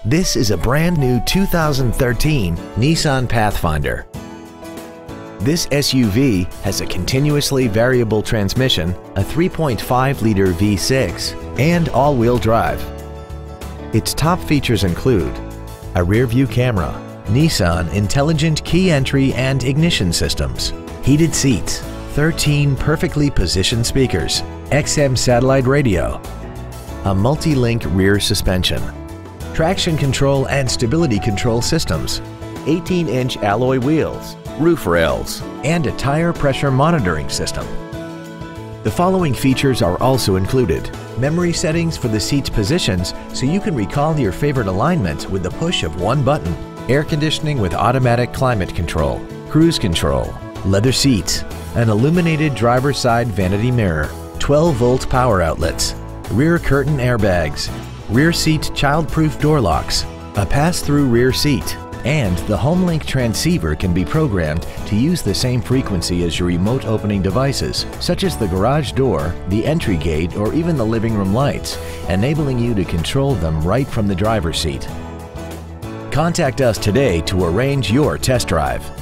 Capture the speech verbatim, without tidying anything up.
This is a brand new two thousand thirteen Nissan Pathfinder. This S U V has a continuously variable transmission, a three point five liter V six, and all-wheel drive. Its top features include a rear-view camera, Nissan Intelligent Key Entry and Ignition Systems, heated seats, thirteen perfectly positioned speakers, X M satellite radio, a multi-link rear suspension, traction control and stability control systems, eighteen inch alloy wheels, roof rails, and a tire pressure monitoring system. The following features are also included: memory settings for the seat's positions so you can recall your favorite alignments with the push of one button, air conditioning with automatic climate control, cruise control, leather seats, an illuminated driver's side vanity mirror, twelve volt power outlets, rear curtain airbags, rear seat child-proof door locks, a pass-through rear seat, and the HomeLink transceiver can be programmed to use the same frequency as your remote opening devices, such as the garage door, the entry gate, or even the living room lights, enabling you to control them right from the driver's seat. Contact us today to arrange your test drive.